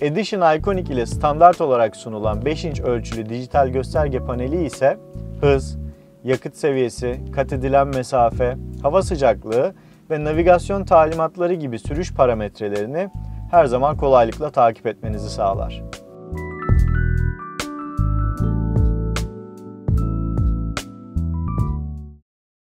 Edition Iconic ile standart olarak sunulan 5 inç ölçülü dijital gösterge paneli ise hız, yakıt seviyesi, kat edilen mesafe, hava sıcaklığı ve navigasyon talimatları gibi sürüş parametrelerini her zaman kolaylıkla takip etmenizi sağlar.